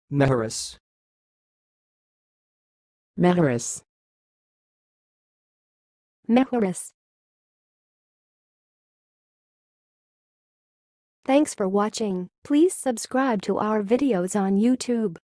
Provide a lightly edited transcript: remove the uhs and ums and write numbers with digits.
meharis, meharis, meharis. Thanks for watching. Please subscribe to our videos on YouTube.